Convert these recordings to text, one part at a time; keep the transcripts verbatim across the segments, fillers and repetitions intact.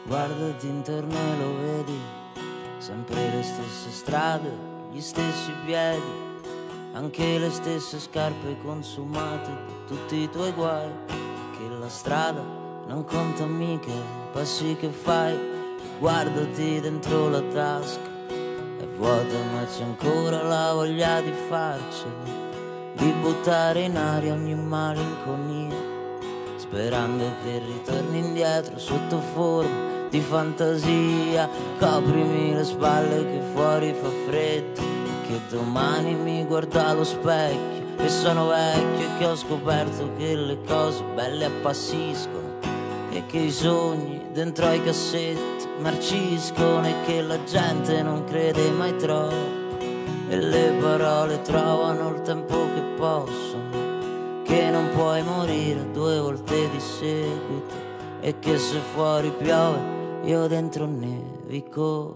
Guardati intorno e lo vedi, sempre le stesse strade, gli stessi piedi, anche le stesse scarpe consumate da tutti i tuoi guai. Che la strada non conta mica i passi che fai. Guardati dentro la tasca, è vuota ma c'è ancora la voglia di farcela, di buttare in aria ogni malinconia, sperando che ritorni indietro sotto forma di fantasia. Coprimi le spalle che fuori fa freddo, che domani mi guardo allo specchio e sono vecchio, e che ho scoperto che le cose belle appassiscono e che i sogni dentro ai cassetti marciscono, e che la gente non crede mai troppo e le parole trovano il tempo che possono, che non puoi morire due volte di seguito, e che se fuori piove io dentro nevico.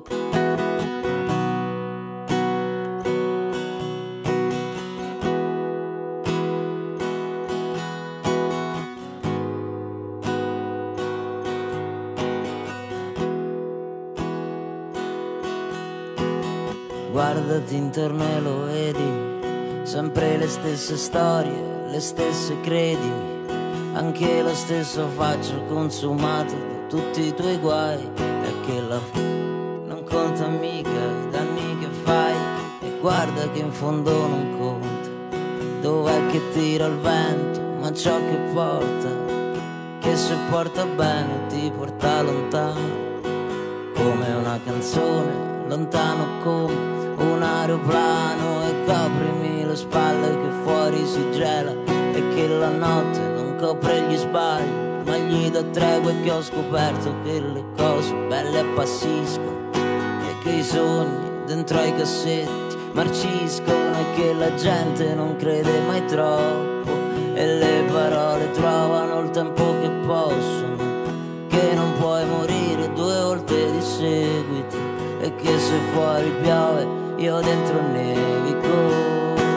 Guardati intorno e lo vedi, sempre le stesse storie, le stesse credimi, anche lo stesso faccio consumato da tutti i tuoi guai. E che la f- non conta mica i danni che fai, e guarda che in fondo non conta dov'è che tira il vento, ma ciò che porta, che se porta bene ti porta lontano, come una canzone, lontano come un aeroplano. E coprimi le spalle che fuori si gela, e che la notte non copre gli sbagli ma gli dà tregua, e che ho scoperto che le cose belle appassiscono e che i sogni dentro ai cassetti marciscono, e che la gente non crede mai troppo e le parole trovano il tempo che possono, che non puoi morire due volte di seguito, e che se fuori piove io dentro nevico.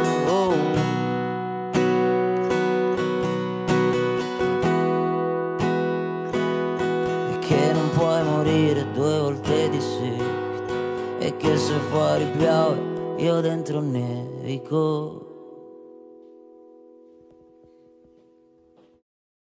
Che non puoi morire due volte di seguito, e che se fuori piove io dentro nevico.